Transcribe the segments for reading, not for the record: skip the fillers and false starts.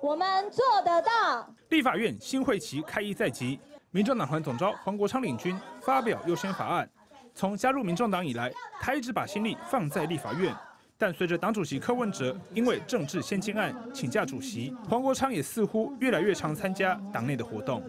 我们做得到。 立法院新会期开议在即，民众党团总召黄国昌领军发表优先法案。从加入民众党以来，他一直把心力放在立法院。但随着党主席柯文哲因为政治先进案请假主席，黄国昌也似乎越来越常参加党内的活动。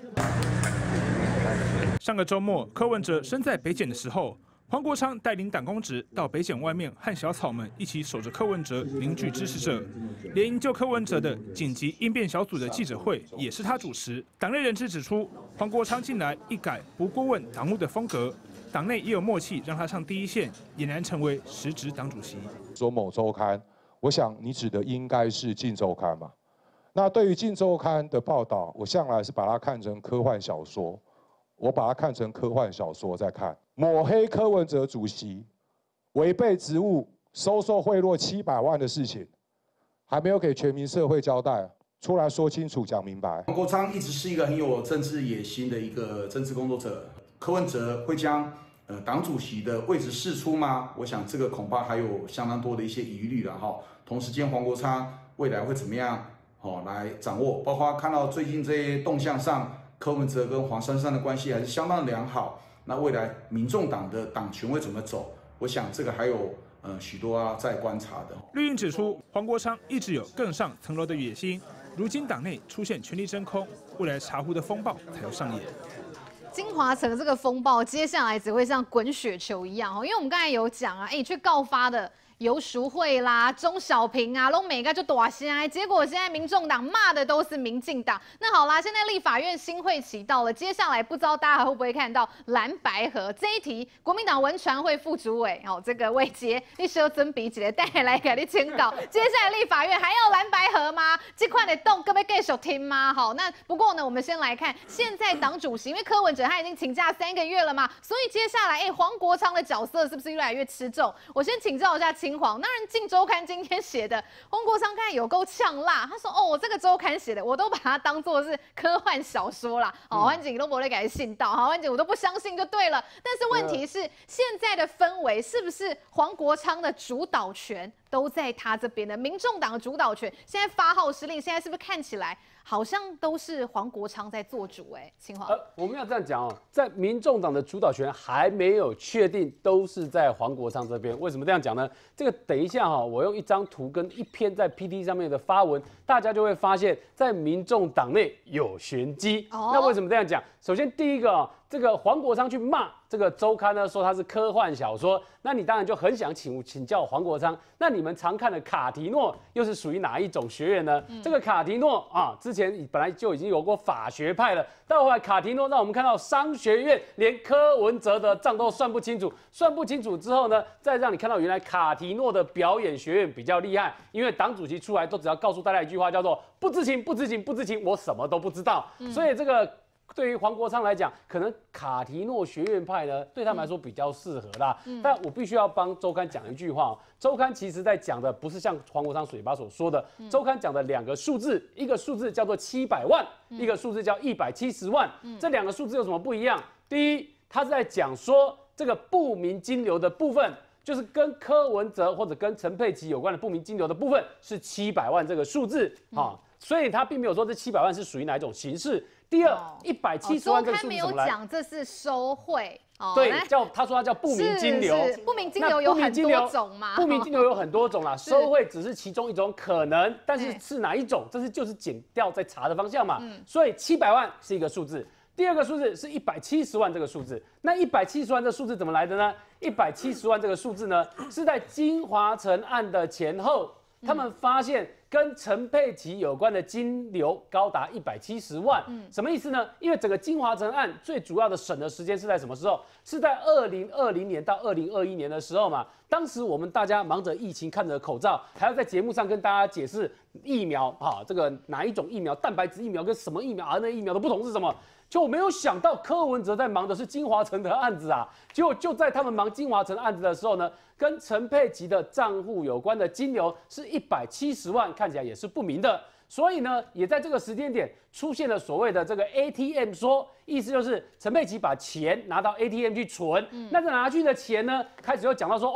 上个周末，柯文哲身在北检的时候，黄国昌带领党公职到北检外面和小草们一起守着柯文哲，凝聚支持者。连营救柯文哲的紧急应变小组的记者会也是他主持。党内人士指出，黄国昌近来一改不过问党务的风格。党内也有默契，让他上第一线，俨然成为实职党主席。 说某周刊，我想你指的应该是《镜周刊》嘛？那对于《镜周刊》的报道，我向来是把它看成科幻小说，我把它看成科幻小说在看。抹黑柯文哲主席，违背职务，收受贿赂700万的事情，还没有给全民社会交代，出来说清楚、讲明白。 黄国昌一直是一个很有政治野心的一个政治工作者，柯文哲会将党主席的位置释出吗？我想这个恐怕还有相当多的一些疑虑了哈。同时间，黄国昌未来会怎么样来掌握？包括看到最近这些动向上，柯文哲跟黄珊珊的关系还是相当良好。那未来民众党的党权会怎么走？我想这个还有许多在观察的。 绿营指出，黄国昌一直有更上层楼的野心，如今党内出现权力真空，未来茶壶的风暴才要上演。 金华城这个风暴，接下来只会像滚雪球一样因为我们刚才有讲啊，去告发的游淑慧啦、钟小平啊，都每个就大声，结果现在民众党骂的都是民进党。那好啦，现在立法院新会期到了，接下来不知道大家还会不会看到蓝白合这一题？国民党文传会副主委这个魏杰，你小准备一个带来给你签稿。接下来立法院还要蓝白合吗？这块的动各位继续听吗？好，那不过呢，我们先来看现在党主席，因为柯文哲他已经请假3个月了嘛，所以接下来黄国昌的角色是不是越来越吃重？我先请教一下清黄，当然《镜周刊》今天写的黄国昌看有够呛辣，他说我这个周刊写的，我都把它当作是科幻小说啦，反正都不会给他信到，反正我都不相信就对了。但是问题是，现在的氛围是不是黄国昌的主导权都在他这边的？民众党的主导权现在发号施令，现在是不是看起来好像都是黄国昌在做主？清华， 我们要这样讲在民众党的主导权还没有确定，都是在黄国昌这边。为什么这样讲呢？这个等一下我用一张图跟一篇在 PT 上面的发文，大家就会发现，在民众党内有玄机。那为什么这样讲？首先第一个这个黄国昌去骂这个周刊呢，说他是科幻小说，那你当然就很想请教黄国昌，那你们常看的卡提诺又是属于哪一种学院呢？这个卡提诺之前本来就已经有过法学派了，到后来卡提诺让我们看到商学院连柯文哲的账都算不清楚，算不清楚之后呢，再让你看到原来卡提诺的表演学院比较厉害，因为党主席出来都只要告诉大家一句话，叫做不知情，不知情，不知情，我什么都不知道。所以这个对于黄国昌来讲，可能卡提诺学院派呢，对他们来说比较适合啦。但我必须要帮周刊讲一句话周刊其实在讲的不是像黄国昌嘴巴所说的，周刊讲的2个数字，一个数字叫做700万，一个数字叫170万。这2个数字有什么不一样？第一，他是在讲说这个不明金流的部分，就是跟柯文哲或者跟陈佩琪有关的不明金流的部分是700万这个数字所以他并没有说这700万是属于哪一种形式。第二，170万这个数字怎么来？周刊没有讲这是收贿。 对，他说它叫不明金流。 不明金流有很多种嘛？ 不明金流有很多种啦，收贿只是其中一种可能，但是是哪一种，这就是检调在查的方向嘛。所以700万是一个数字，第二个数字是170万这个数字。那170万这个数字怎么来的呢？170万这个数字呢，是在金华城案的前后，他们发现跟陈佩琪有关的金流高达170万，什么意思呢？因为整个金华城案最主要的审的时间是在什么时候？是在2020年到2021年的时候嘛。当时我们大家忙着疫情，看着口罩，还要在节目上跟大家解释疫苗这个哪一种疫苗，蛋白质疫苗跟什么疫苗，RNA疫苗的不同是什么？就没有想到柯文哲在忙的是金华城的案子啊，结果就在他们忙金华城案子的时候呢，跟陈佩琪的账户有关的金流是170万，看起来也是不明的。所以呢，也在这个时间点出现了所谓的这个 ATM 说，意思就是陈佩琪把钱拿到 ATM 去存，那这拿去的钱呢，开始又讲到说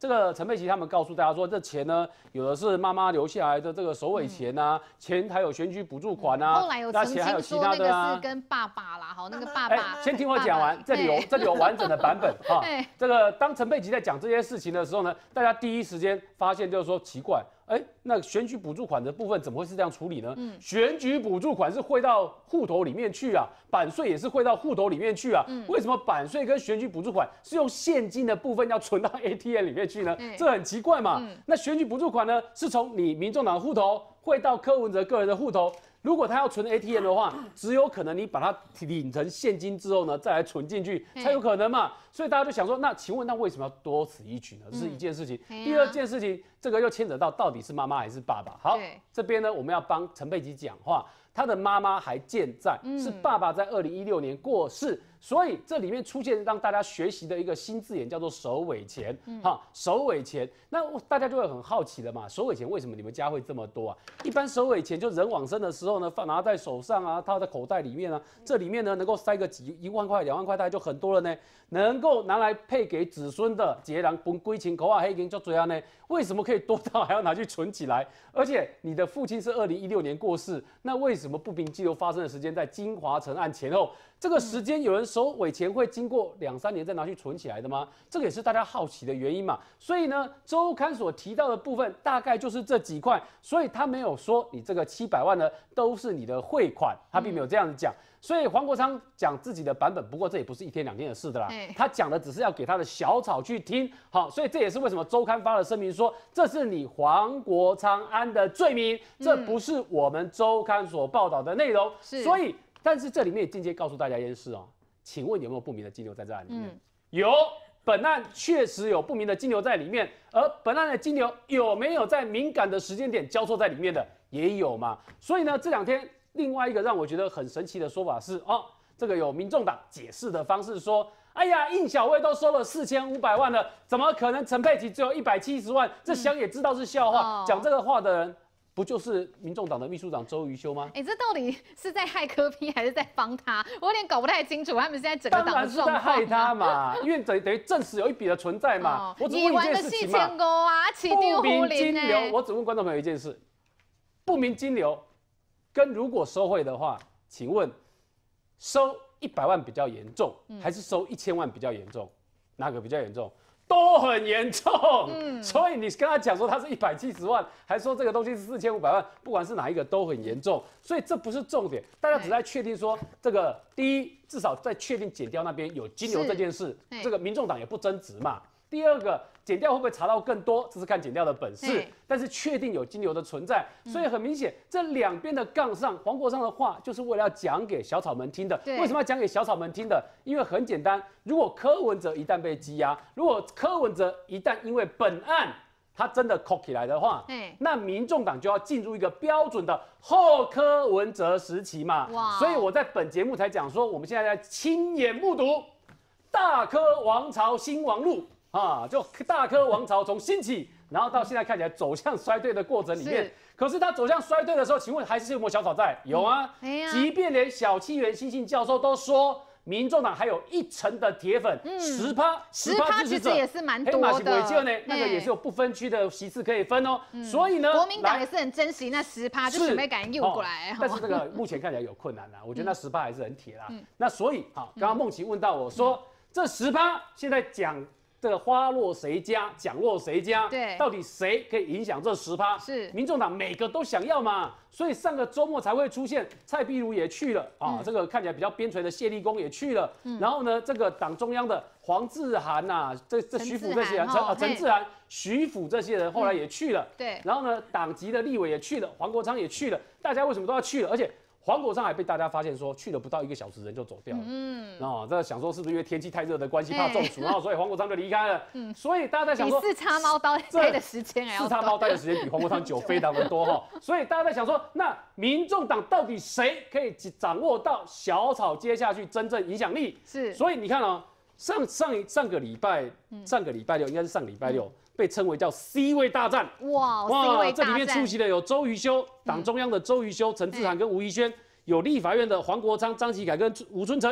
这个陈佩琪他们告诉大家说，这钱呢，有的是妈妈留下来的这个首尾钱啊，钱还有选举补助款啊， 后来有曾那钱还有经说那其他的个是跟爸爸啦，好，那个爸爸。 先听我讲完，这里有完整的版本哈。这个当陈佩琪在讲这些事情的时候呢，大家第一时间发现就是说奇怪。那选举补助款的部分怎么会是这样处理呢？选举补助款是汇到户头里面去啊，版税也是汇到户头里面去啊。为什么版税跟选举补助款是用现金的部分要存到 ATM 里面去呢？这很奇怪嘛。那选举补助款呢，是从你民众党的户头汇到柯文哲个人的户头。如果他要存 ATM 的话，只有可能你把它领成现金之后呢，再来存进去才有可能嘛。所以大家就想说，那请问那为什么要多此一举呢？这是一件事情。第二件事情，这个又牵扯到底是妈妈还是爸爸。好，这边呢我们要帮陈佩琪讲话，他的妈妈还健在，是爸爸在2016年过世。所以这里面出现让大家学习的一个新字眼，叫做首尾钱。首尾钱，那大家就会很好奇了嘛，首尾钱为什么你们家会这么多啊？一般首尾钱就人往生的时候呢，拿在手上啊，套在口袋里面啊，这里面呢能够塞个1万块、2万块，大概就很多了呢。能够拿来配给子孙的，节人分归情口啊，黑金就这样呢？为什么可以多到还要拿去存起来？而且你的父亲是2016年过世，那为什么不明激流发生的时间在金华城案前后？这个时间有人首尾钱会经过2、3年再拿去存起来的吗？这个也是大家好奇的原因嘛。所以呢，周刊所提到的部分大概就是这几块，所以他没有说你这个700万呢都是你的汇款，他并没有这样子讲。所以黄国昌讲自己的版本，不过这也不是1天2天的事的啦。他讲的只是要给他的小草去听，好，所以这也是为什么周刊发了声明说，这是你黄国昌安的罪名，这不是我们周刊所报道的内容。所以，但是这里面也间接告诉大家一件事哦，请问有没有不明的金流在这案里面？有，本案确实有不明的金流在里面，而本案的金流有没有在敏感的时间点交错在里面的，也有嘛。所以呢，这2天。另外一个让我觉得很神奇的说法是，这个有民众党解释的方式说，哎呀，应小薇都收了4500万了，怎么可能陈佩琪只有170万？这想也知道是笑话。讲这个话的人，不就是民众党的秘书长周瑜修吗？ 这到底是在害柯 P 还是在帮他？我有点搞不太清楚，他们现在整个党的当然是在害他嘛，因为等于证实有一笔的存在嘛。我只问一件事情嘛，不明金流，我只问观众朋友一件事：不明金流。跟如果收贿的话，请问收100万比较严重，还是收1000万比较严重？哪个比较严重？都很严重。所以你跟他讲说他是170万，还说这个东西是4500万，不管是哪一个都很严重。所以这不是重点，大家只在确定说这个第一，至少在确定检调那边有金流这件事，这个民众党也不争执嘛。第二个，检调会不会查到更多，这是看检调的本事。但是确定有金流的存在，所以很明显，这2边的杠上，黄国昌的话就是为了要讲给小草们听的。为什么要讲给小草们听的？因为很简单，如果柯文哲一旦被羁押，如果柯文哲一旦因为本案他真的扣起来的话，那民众党就要进入一个标准的后柯文哲时期嘛。所以我在本节目才讲说，我们现在在亲眼目睹大柯王朝兴亡路。就大柯王朝从兴起，然后到现在看起来走向衰退的过程里面，可是他走向衰退的时候，请问还是有没有小草在？有啊，即便连小七元新信教授都说，民众党还有1成的铁粉，10%支持者， 其实也是蛮多的。 那个也是有不分区的席次可以分哦。所以呢， 国民党也是很珍惜那10%，就准备赶紧诱过来。 但是这个目前看起来有困难啦，我觉得那10%还是很铁啦。那所以刚刚梦琪问到我说，这10%现在讲。这个花落谁家，奖落谁家？ 对， 到底谁可以影响这10%？ 是民众党每个都想要嘛，所以上个周末才会出现蔡壁如也去了这个看起来比较边陲的谢立功也去了，然后呢，这个党中央的黄志涵呐，这徐府这些人，陈志涵、徐府这些人后来也去了， 对， 然后呢，党籍的立委也去了，黄国昌也去了，大家为什么都要去了？而且。黄国昌还被大家发现说去了不到1个小时人就走掉了，这想说是不是因为天气太热的关系怕中暑，然后所以黄国昌就离开了。所以大家在想说， 比4叉猫待的时间还要短，4叉猫待的时间比黄国昌久非常的多所以大家在想说，那民众党到底谁可以掌握到小草接下去真正影响力？所以你看上个礼拜六应该是上个礼拜六。被称为叫 C 位大战， 哇， 这里面出席的有周瑜修，党中央的周瑜修、陈志涵跟吴怡轩，有立法院的黄国昌、张启凯跟吴春成，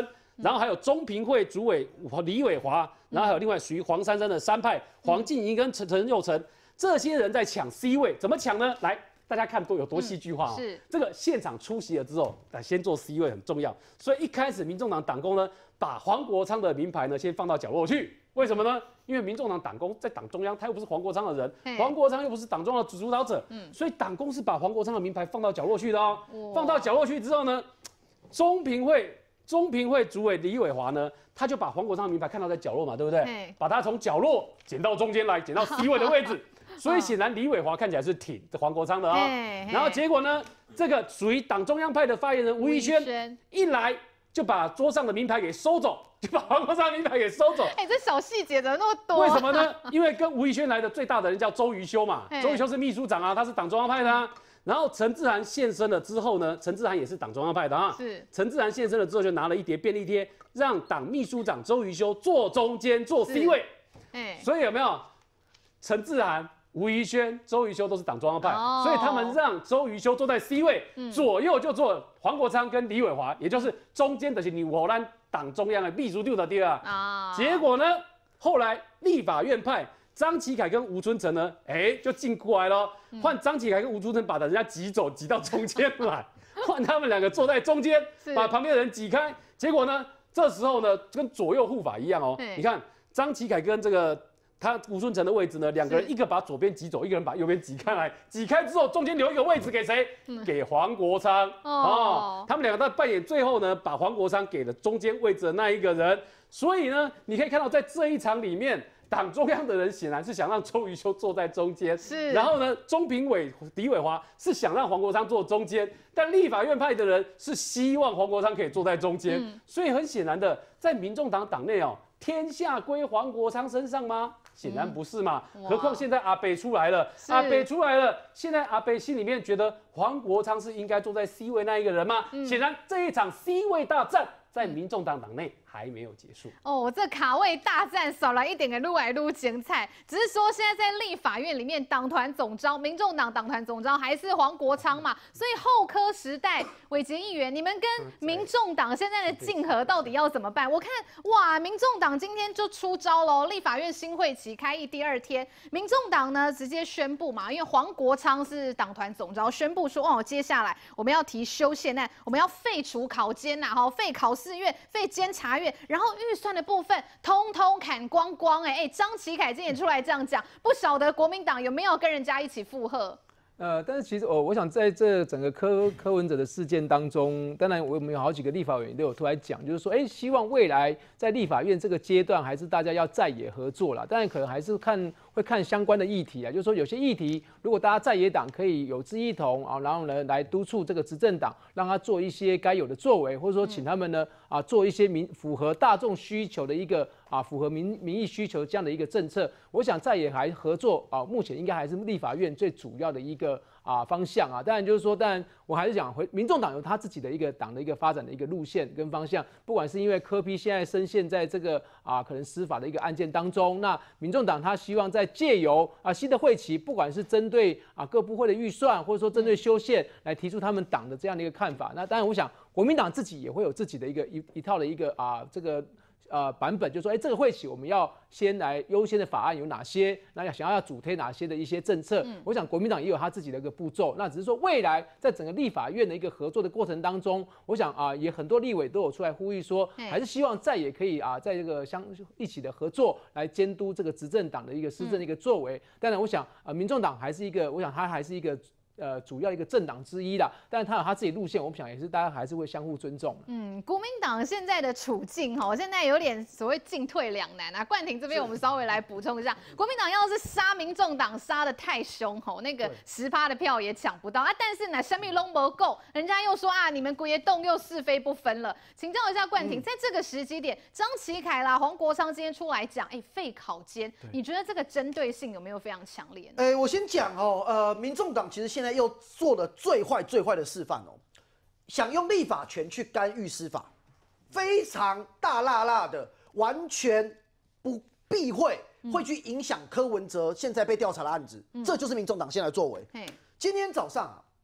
然后还有中评会主委李伟华，然后还有另外属于黄珊珊的3派黄静怡跟陈佑成，这些人在抢 C 位，怎么抢呢？来。大家看都有多戏剧化哦。 是这个现场出席了之后，先做 C 位很重要。所以一开始民众党党工呢，把黄国昌的名牌呢先放到角落去。为什么呢？因为民众党党工在党中央，他又不是黄国昌的人，黄国昌又不是党中央的主导者，所以党工是把黄国昌的名牌放到角落去的哦。放到角落去之后呢，中评会主委李伟华呢，他就把黄国昌的名牌看到在角落嘛，对不对？把他从角落捡到中间来，捡到 C 位的位置。所以显然李伟华看起来是挺黄国昌的啊，然后结果呢，这个属于党中央派的发言人吴怡轩一来就把桌上的名牌给收走，就把黄国昌的名牌给收走。 这小细节怎么那么多？ 为什么呢？因为跟吴怡轩来的最大的人叫周瑜修嘛，周瑜修是秘书长啊，他是党中央派的啊。然后陈志涵现身了之后呢，陈志涵也是党中央派的啊。是陈志涵现身了之后，就拿了一叠便利贴，让党秘书长周瑜修坐中间坐 C 位。所以有没有陈志涵？吴怡轩、周瑜修都是党中央派，所以他们让周瑜修坐在 C 位，左右就坐黄国昌跟李伟华，也就是中间的是你我咱党中央的秘书长的第二啊。结果呢，后来立法院派张启凯跟吴春成呢，就进过来了，换张启凯跟吴春成把人家挤走，挤到中间来，换他们2个坐在中间，把旁边的人挤开。结果呢，这时候呢，跟左右护法一样哦，你看张启凯跟这个。他吴春成的位置呢，2个人一个把左边挤走，一个人把右边挤开来。挤开之后，中间留一个位置给谁？给黄国昌他们2个在扮演最后呢，把黄国昌给了中间位置的那一个人。所以呢，你可以看到在这一场里面，党中央的人显然是想让周瑜修坐在中间，然后呢，中评委李伟华是想让黄国昌坐中间，但立法院派的人是希望黄国昌可以坐在中间。所以很显然的，在民众党党内哦，天下归黄国昌身上吗？显然不是嘛，何况现在阿北出来了，现在阿北心里面觉得黄国昌是应该坐在 C 位那一个人吗？显然这一场 C 位大战在民众党党内还没有结束这卡位大战少了一点给撸来撸精彩，只是说现在在立法院里面，党团总召，民众党党团总召还是黄国昌嘛，所以后柯时代伟杰议员，你们跟民众党现在的竞合到底要怎么办？我看哇，民众党今天就出招喽，立法院新会期开议第2天，民众党呢直接宣布嘛，因为黄国昌是党团总召，宣布说接下来我们要提修宪案，我们要废除考监废考试院，废监察院，然后预算的部分通通砍光光。张启凯今天也出来这样讲，不晓得国民党有没有跟人家一起附和？ 但是其实我想在这整个柯文哲的事件当中，当然我们有好几个立法委员都有出来讲，就是说，希望未来在立法院这个阶段，还是大家要在野合作啦。当然可能还是会看相关的议题啊，就是说有些议题，如果大家在野党可以有志一同啊，然后呢来督促这个执政党，让他做一些该有的作为，或者说请他们呢做一些符合大众需求的一个符合民意需求这样的一个政策，我想在野还合作目前应该还是立法院最主要的一个方向啊。当然就是说，当然我还是讲民众党有他自己的一个党的一个发展的一个路线跟方向，不管是因为柯 P 现在深陷在这个可能司法的一个案件当中，那民众党他希望在借由新的会期，不管是针对各部会的预算，或者说针对修宪来提出他们党的这样的一个看法。那当然我想国民党自己也会有自己的一套的一个这个版本，就是说，这个会期我们要先来优先的法案有哪些？那想要主推哪些的一些政策？我想国民党也有他自己的一个步骤。那只是说，未来在整个立法院的一个合作的过程当中，我想也很多立委都有出来呼吁说，还是希望在也可以在这个一起的合作来监督这个执政党的一个施政的一个作为。当然，我想民众党还是一个，我想他还是一个。主要一个政党之一啦，但是他有他自己路线，我们想也是大家还是会相互尊重。 国民党现在的处境现在有点所谓进退两难啊。冠廷这边我们稍微来补充一下，国民党要是杀民众党杀得太凶那个10%的票也抢不到但是呢，生命拢不够，人家又说你们国爷动又是非不分了。请教一下冠廷，在这个时机点，张启凯啦、黄国昌今天出来讲，废考监，你觉得这个针对性有没有非常强烈呢？ 我先讲民众党其实现在又做了最坏的示范想用立法权去干预司法，非常大辣辣的，完全不避讳会去影响柯文哲现在被调查的案子，这就是民众党现在的作为。今天早上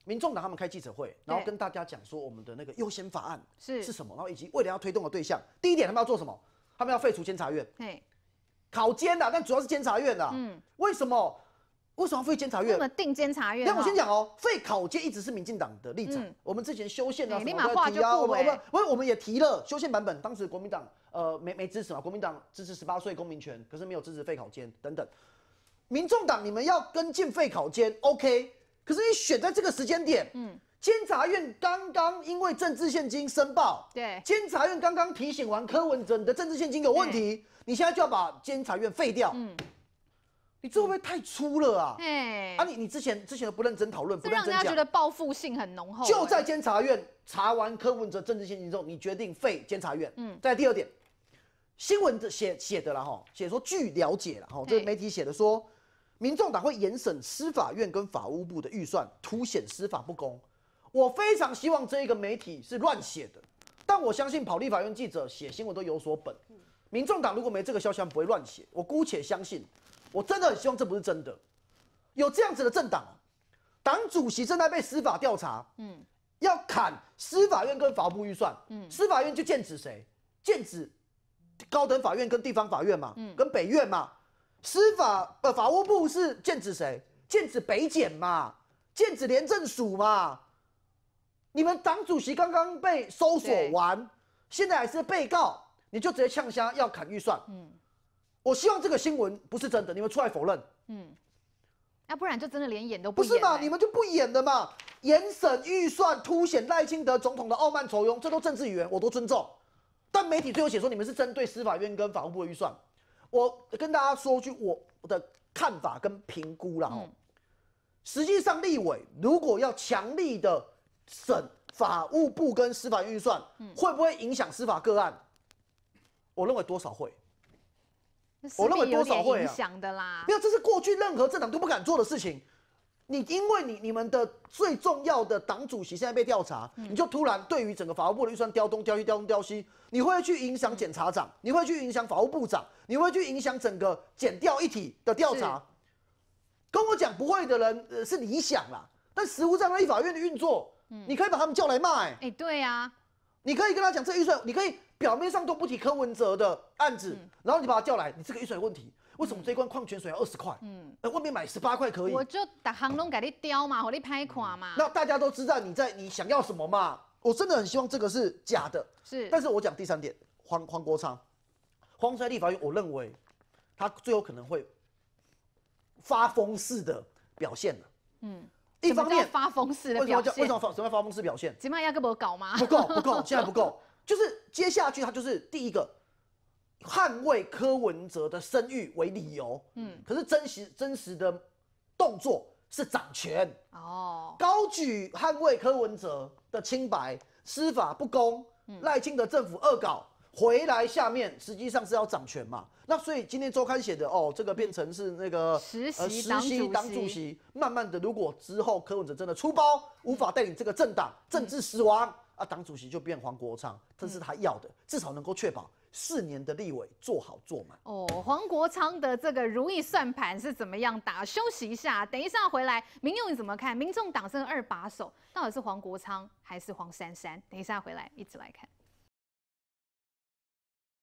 民众党他们开记者会，然后跟大家讲说我们的那个优先法案是什么，然后以及未来要推动的对象。第一点，他们要做什么？他们要废除监察院，考监啦，但主要是监察院啦。为什么？为什么要废监察院？ 那么定监察院？ 那我先讲哦，废考监一直是民进党的立场。我们之前修宪啊， 立马话就我们也提了修宪版本，当时国民党没支持嘛，国民党支持18岁公民权，可是没有支持废考监等等。民众党你们要跟进废考监 ，OK， 可是你选在这个时间点，监察院刚刚因为政治现金申报， 对， 监察院刚刚提醒完柯文哲你的政治现金有问题，你现在就要把监察院废掉，你这会不会太粗了啊？你之前的不认真讨论，不认真讲， 让人家觉得报复性很浓厚。 就在监察院查完柯文哲政治现金之后，你决定废监察院。再来第二点，新闻写的啦哈，写说据了解啦哈，这媒体写的说，民众党会严审司法院跟法务部的预算，凸显司法不公。我非常希望这一个媒体是乱写的，但我相信跑立法院记者写新闻都有所本。民众党如果没这个消息，不会乱写。我姑且相信。我真的很希望这不是真的，有这样子的政党，党主席正在被司法调查，要砍司法院跟法务部预算，司法院就剑指谁？剑指高等法院跟地方法院嘛，跟北院嘛，法务部是剑指谁？剑指北检嘛，剑指廉政署嘛。你们党主席刚刚被搜索完，现在还是被告，你就直接呛瞎要砍预算，我希望这个新闻不是真的，你们出来否认。 要不然就真的连演都不演。 不是嘛？你们就不演的嘛？严审预算，凸显赖清德总统的傲慢酬庸，这都政治语言，我都尊重。但媒体最后写说你们是针对司法院跟法务部的预算，我跟大家说句我的看法跟评估啦。实际上立委如果要强力的审法务部跟司法院预算，会不会影响司法个案？我认为多少会。我认为多少会影响的啦。 没有，这是过去任何政党都不敢做的事情。因为你们的最重要的党主席现在被调查，你就突然对于整个法务部的预算调东调西调东调西，你会去影响检察长，你会去影响法务部长，你会去影响整个检调一体的调查。跟我讲不会的人是理想啦，但实务上立法院的运作，你可以把他们叫来骂。 对啊， 你可以跟他讲这预算，你可以表面上都不提柯文哲的案子，然后你把他叫来，你这个预算有问题，为什么这一罐矿泉水要20块？外面买18块可以。 我就打行拢给你雕嘛，给你拍垮嘛。 那大家都知道你想要什么嘛？我真的很希望这个是假的。但是我讲第三点，黄国昌在立法院，我认为他最有可能会发疯式的表现了。一方面发疯式的表现， 为什么发疯式表现？ 起码要跟我搞吗？ 不够，现在不够。就是接下去他就是第一个捍卫柯文哲的声誉为理由，可是真实的动作是掌权高举捍卫柯文哲的清白，司法不公，赖清德政府恶搞回来，下面实际上是要掌权嘛。那所以今天周刊写的这个变成是那个实习党主席，慢慢的如果之后柯文哲真的出包，无法带领这个政党政治死亡。党主席就变黄国昌，这是他要的，至少能够确保4年的立委做好做满。 黄国昌的这个如意算盘是怎么样打？休息一下，等一下回来，民众你怎么看？民众党这个2把手到底是黄国昌还是黄珊珊？等一下回来一起来看。